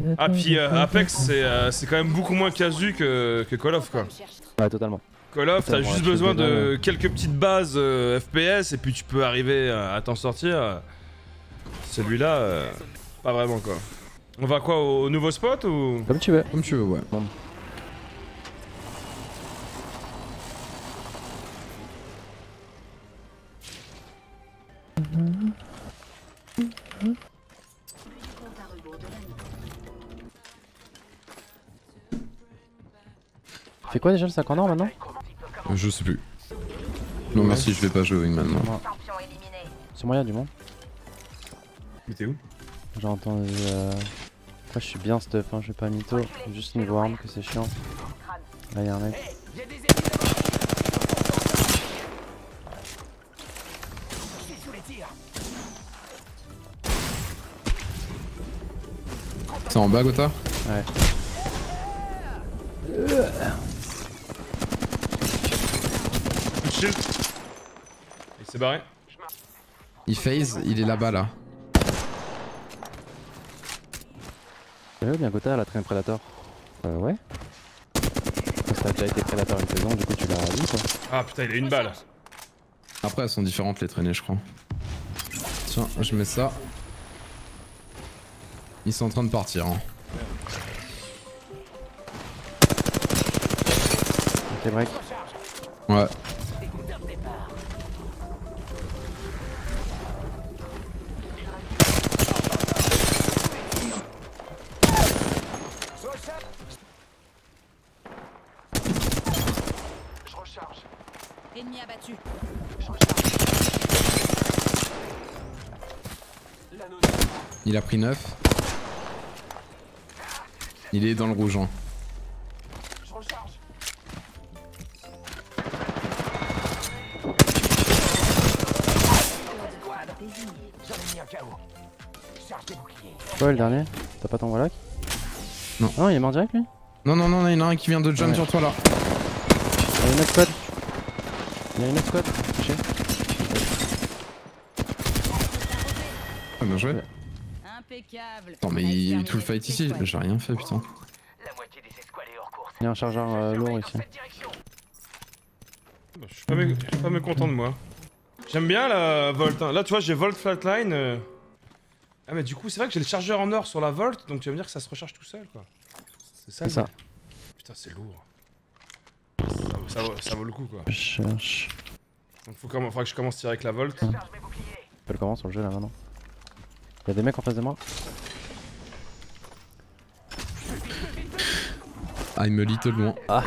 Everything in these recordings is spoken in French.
Ah puis Apex c'est quand même beaucoup moins casu que Call of quoi. Ouais, totalement. Call of t'as juste besoin de quelques petites bases FPS et puis tu peux arriver à t'en sortir. Celui-là, pas vraiment quoi. On va quoi, au nouveau spot ou? Comme tu veux. Comme tu veux, ouais. Bon. Fait quoi déjà le 50 ans maintenant? Je sais plus. Non merci, je vais pas jouer maintenant. C'est moyen du monde. Mais t'es où? J'ai entendu. Moi je suis bien stuff, hein, je vais pas mytho. Juste niveau arme que c'est chiant. Là y'a un mec. C'est en bas, Gotha? Ouais. Shield. Il s'est barré. Il phase, il est là-bas là. J'avais bien Gotha la traîne Predator. Ouais. Parce que t'as déjà été Predator une saison, du coup tu l'as vu quoi. Ah putain, il a une balle. Après elles sont différentes les traînées je crois. Tiens, je mets ça. Ils sont en train de partir. Hein. Ok break. Ouais. Je recharge. Ennemi abattu. Il a pris 9. Il est dans le rouge. Hein. Je recharge. J'en ai mis un KO. Charge des boucliers. Ouais le dernier. T'as pas ton Warlock? Non. Non il est mort direct lui? Non, non, non, il y en a un qui vient de jump Ouais. sur toi là. Il y a une autre squad. Il y a une autre squad. Touché. Ah, bien joué. Impeccable. Attends, mais il y a eu tout le fight ici. J'ai rien fait, putain. La moitié des escouades est hors course. Il y a un chargeur lourd ici. Je suis pas mécontent de moi. J'aime bien la Volt. Hein. Là tu vois j'ai Volt Flatline. Ah mais du coup c'est vrai que j'ai le chargeur en or sur la Volt, donc tu vas me dire que ça se recharge tout seul quoi. C'est ça. C'est ça. Putain c'est lourd. Ça vaut le coup quoi. Je cherche. Donc faudra que je commence à tirer avec la Volt. Je peux le comment sur le jeu là maintenant? Y'a des mecs en face de moi. I'm a little loin. Ah.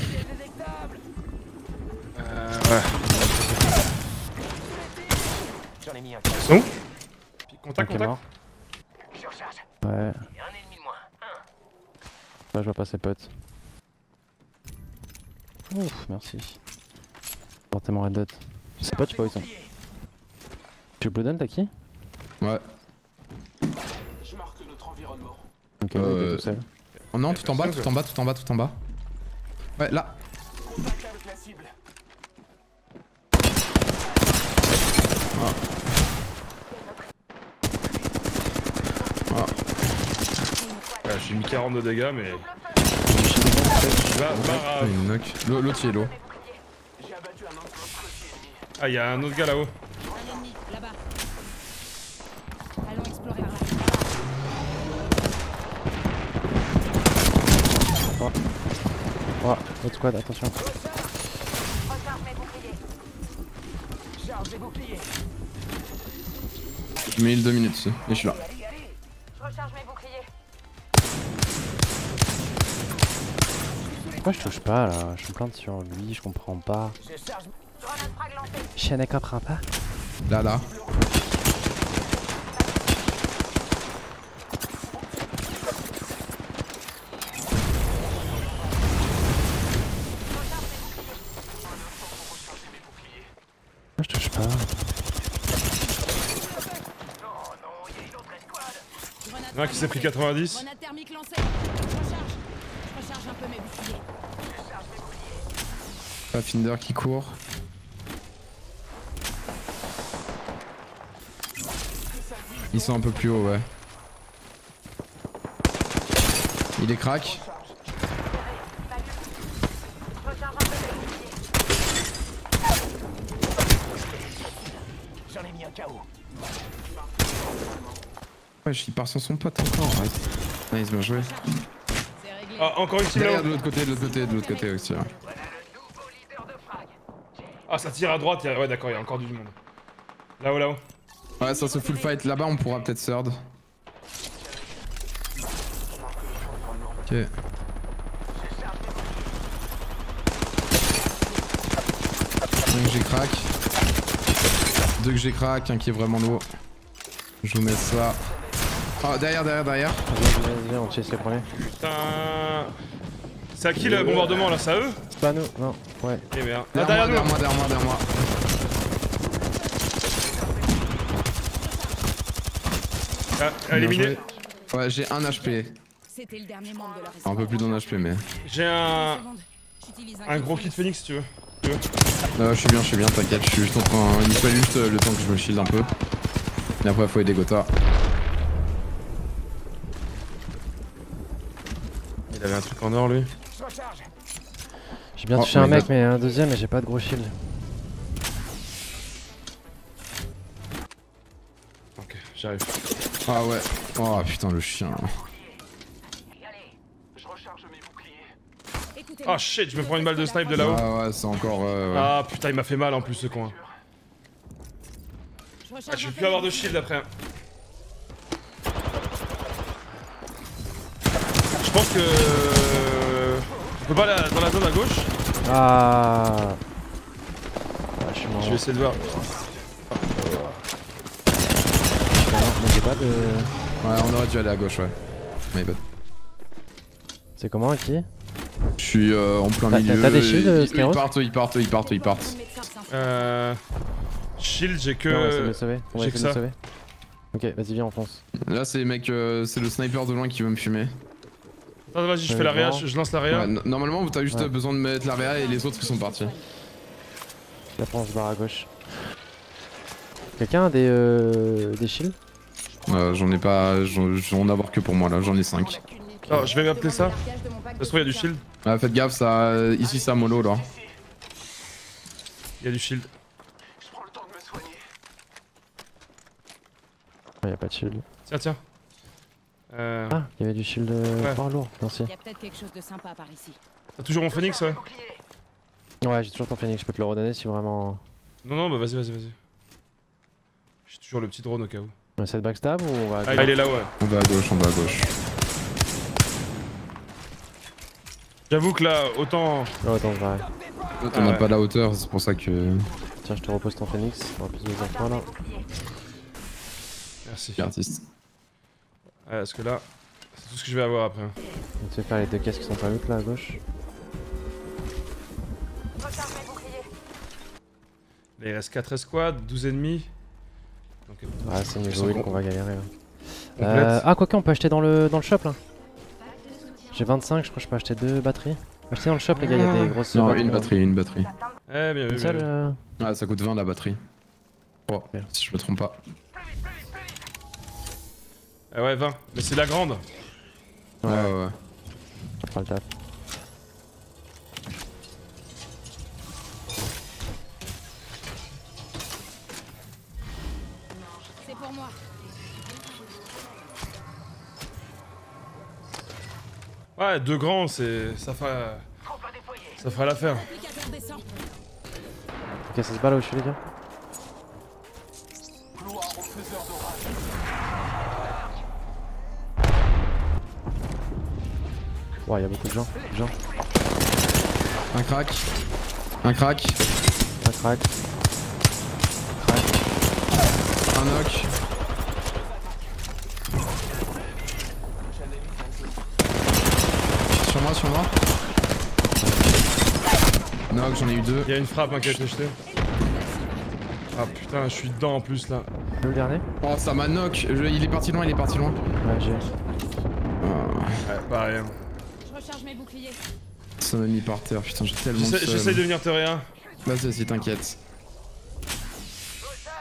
Ouais. J'en ai mis un Ils KO. sont où? Contact, Ok, contact. mort. Je recharge. Ouais. Et un ennemi de moins. Là je vois pas ses potes. Ouf, merci. Portez mon red dot. Ses potes, je sais pas où ils sont. Tu Blue Down, t'as qui? Ouais. Je marque notre environnement. Ok, il est tout seul. Oh non, tout en bas, tout en bas, tout en bas, tout en bas. Ouais, là. Contact avec la cible. Ouais, j'ai mis 40 de dégâts mais. Là, Ah, il knock. L'autre il est low. J'ai abattu un enclos ennemi. Ah y'a un autre gars là-haut. Un ennemi là-bas. Allons explorer là. Oh, autre squad, attention. Charge des boucliers. Je mets 2 minutes dessus. Et je suis là. Je recharge mes boucliers. Pourquoi je touche pas là? Je me plante sur lui, je comprends pas. Je charge. Grenade frag lancée. Je ne comprends pas. Là, là. Pourquoi je touche pas? Il y en a un qui s'est pris 90. Grenade thermique lancée. Je recharge un peu mes boucliers. Pathfinder qui court. Ils sont un peu plus haut, ouais. Il est crack. Recharge un peu mes boucliers. J'en ai mis un KO. Wesh, il part sans son pote encore. Arrête. Nice, bien joué. C'est réglé. Ah, encore une team Derrière, là-haut. de l'autre côté, de l'autre côté, de l'autre côté aussi. Ouais. Ah, ça tire à droite. Ouais, d'accord, il y a encore du monde. Là-haut, là-haut. Ouais, ça se full fight. Là-bas, on pourra peut-être third. Ok. Un que j'ai crack. Deux que j'ai crack, un qui est vraiment lourd. Je vous mets ça. Oh, derrière. Viens, on chase les premiers. Putain. C'est à qui le bombardement là? C'est à eux? C'est pas nous, non. Ouais. Eh merde. Ah, derrière nous. Derrière moi. Ah, éliminé. Bien joué. Ouais, j'ai un HP. C'était le dernier membre de leur Un peu plus d'un HP, mais. J'ai un gros kit phoenix si tu veux. Je suis bien, t'inquiète. Je suis juste en train. Il me faut juste le temps que je me shield un peu. Et après, faut aider Gotha. Il avait un truc en or lui. Je recharge. J'ai bien Oh, touché un my mec, God. mais un deuxième, et j'ai pas de gros shield. Ok, j'arrive. Ah ouais. Oh putain, le chien. Ah shit, je me prends une balle de snipe de là-haut. Ouais, c'est encore. Ouais. Ah putain, il m'a fait mal en plus ce coin. Ah, je vais plus avoir de shield après. Je pense que. Je peux pas aller dans la zone à gauche. Ah, je suis mort. Je vais essayer de voir. Mais j'ai pas de... Ouais, on aurait dû aller à gauche, ouais. My bad. C'est comment, qui? Je suis en plein T'as milieu. des shields, ils Skyros? partent. Shield, j'ai que. On va essayer de le sauver. On va j'ai essayer que de le ça. sauver. Ok, vas-y, viens, on fonce. Là, c'est mec, c'est le sniper de loin qui veut me fumer. Attends, vas-y, je fais l'area, je lance l'area. Ouais, normalement, t'as juste Ouais. besoin de mettre l'area et les autres ils sont partis. La France barre à gauche. Quelqu'un a des shields? J'en ai pas. J'en vais en avoir que pour moi là, j'en ai 5. Oh, je vais m'appeler ça. Ça se trouve, il y a du shield. Ah, faites gaffe, ça. Ici, ça mollo là. Il y a du shield. Ah, y'a pas de shield. Tiens. Ah, il y avait du shield fort lourd, merci. Il y a peut-être quelque chose de sympa par ici. T'as toujours mon phoenix, ouais? Ouais, j'ai toujours ton phoenix, je peux te le redonner si vraiment... Non, bah vas-y. J'ai toujours le petit drone au cas où. On essaie de backstab ou on va... Ah, il est là, ouais. On va à gauche. J'avoue que là, autant. Oh, attends, je vais... On n'a ouais. pas la hauteur, c'est pour ça que. Tiens, je te repose ton phoenix. On va plus les enfants là. Merci. Artiste. Ouais, parce que là, c'est tout ce que je vais avoir après. On te fait faire les deux caisses qui sont pas loot là à gauche. Recharge mes boucliers. Là, il reste 4 escouades, 12 ennemis. Donc, Ah, c'est Ils niveau sont heal qu'on va galérer là. complètes. Ah, quoique, on peut acheter dans le shop là. J'ai 25, je crois que je peux acheter 2 batteries. Achetez dans le shop, les gars, il y a des grosses Non, batteries. une batterie. Eh, bien vu. Une seule Ah, ça coûte 20 la batterie. Oh, si je me trompe pas. Ah ouais, 20. Mais c'est la grande. Ouais. On fera le taf. C'est pour moi. Ouais, 2 grands, c'est. Ça fera l'affaire. Applicateur descend. Ok, ça se bat là où je suis les gars. Ouais, y'a beaucoup de gens. Un crack. Un crack. Un knock. Sur moi. Knock, j'en ai eu 2. Il y a une frappe hein, qui a été jetée. Ah putain, je suis dedans en plus là. Le dernier? Oh, ça m'a knock. Il est parti loin. Ouais, j'ai. Ouais, pareil. Je recharge mes boucliers. Ça m'a mis par terre. Putain, j'ai tellement de seum. J'essaye de venir te rien. Vas-y, t'inquiète.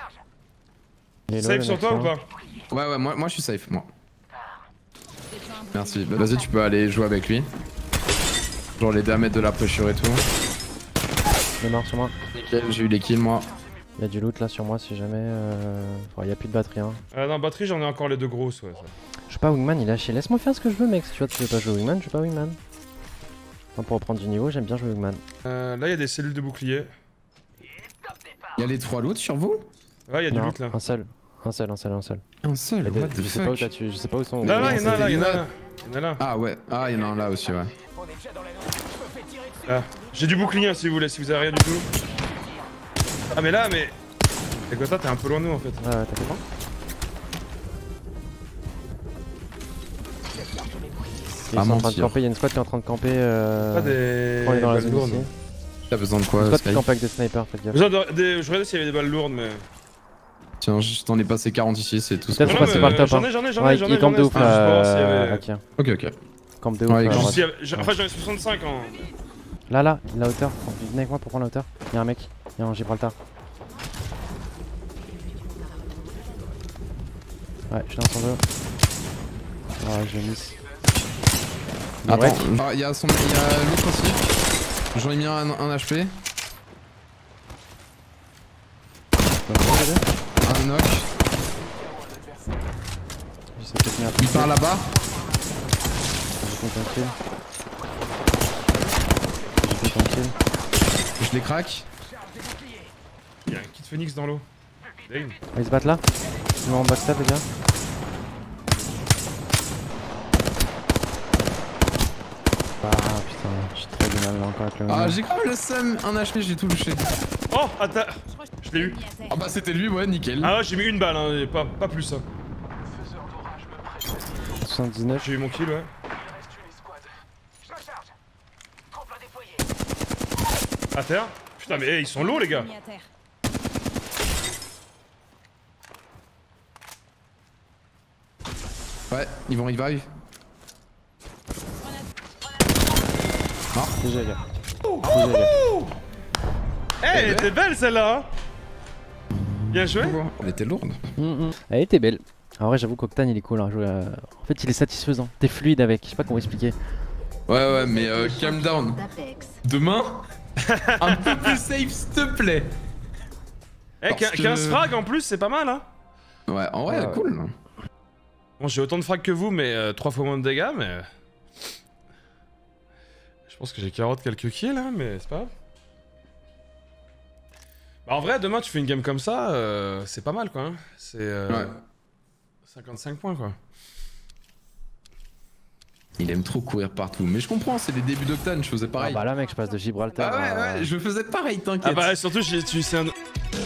Il est low, Safe le sur mec, toi ou là. pas? Ouais, moi je suis safe, moi. Merci. Bah, vas-y, tu peux aller jouer avec lui. Genre l'aider à mettre de la pressure et tout. Il est mort sur moi. Nickel, j'ai eu les kills moi. Il y a du loot là sur moi si jamais. Il y a plus de batterie. Hein. Non, batterie, j'en ai encore les deux grosses, ouais. Ça. Je suis pas wingman, il a lâché. Laisse-moi faire ce que je veux, mec. Si tu vois, tu veux pas jouer wingman, je suis pas wingman. Moi, pour reprendre du niveau, j'aime bien jouer wingman. Là, il y a des cellules de bouclier. Il y a les 3 loots sur vous? Ouais, il y a du Non, loot là. un seul. Un seul. Un seul, Et what the je sais pas où fuck? je sais pas où sont. Là, il y en a là, c'était il y en a là. là. Il y en a là. Ah ouais, ah il y en a un là aussi ouais. On est déjà dans la zone. Je me fais tirer dessus. Ah. J'ai du bouclier hein, si vous voulez, si vous avez rien du tout. Ah, mais là, mais. Et quoi, t'es un peu loin de nous en fait. Ouais, t'as fait quoi? Ils sont en train de camper, il y a une squad qui est en train de camper. Pas des. On est dans la balles zone lourdes. ici. T'as besoin de Une quoi squad qui Sky? campe avec des snipers, faites gaffe. Besoin de. Je regardais s'il y avait des balles lourdes, mais. Tiens, je t'en ai passé 40 ici, c'est tout ce Peut-être que faut je passer fais. par le top. J'en Hein. ai, j'en ai, Ouais, j'en ai. il campe de ouf C'était juste pour voir s'il y là. avait- Ok. Ok, ok. Campe de ouf. Ouais, à juste droite. Enfin, j'en ai 65 en. Là, la hauteur. Venez avec moi pour prendre la hauteur. Y'a un mec, y'a un Gibraltar. Ouais, je suis dans son dos. Ouais, je miss. Attends, Ouais. il y a l'autre aussi. J'en ai mis un HP. Un knock. J'essaie de tenir Il part là-bas. J'ai fait un kill. J'ai fait un kill. Je les craque. Il y a un kit Phoenix dans l'eau. Dang. Ils se battent là. Ils vont en backstab les gars. Ah putain, je suis très du mal là encore avec le Ah, moment. j'ai grave le seum. Un HP, j'ai tout louché. Oh, attends. Je l'ai eu. Ah bah c'était lui, ouais, nickel. Ah ouais, j'ai mis une balle, hein, et pas plus. Hein. 79. J'ai eu mon kill, ouais. Je recharge. Tremplin déployé. À terre. Putain, mais ils sont lourds, les gars. Mis à terre. Ouais, ils vont revive. GG les gars. Eh, elle était belle celle-là. Hein. Bien joué. Elle était lourde. Elle était belle. En vrai, j'avoue qu'Octane il est cool à jouer. En fait, il est satisfaisant. T'es fluide avec. Je sais pas comment expliquer. Ouais, mais calm down. Demain, un peu plus safe, s'il te plaît. Eh, Parce 15 que- frags en plus, c'est pas mal, hein. Ouais, en vrai, Ouais. cool. Bon, j'ai autant de frags que vous, mais 3 fois moins de dégâts, mais. Je pense que j'ai carotte quelques kills, hein, mais c'est pas grave. Bah, en vrai, demain, tu fais une game comme ça, c'est pas mal, quoi. Hein. C'est. Ouais. 55 points, quoi. Il aime trop courir partout. Mais je comprends, c'est les débuts d'Octane, je faisais Ah pareil. bah là, mec, je passe de Gibraltar. Ah ouais, je faisais pareil, t'inquiète. Ah bah, surtout, tu sais un.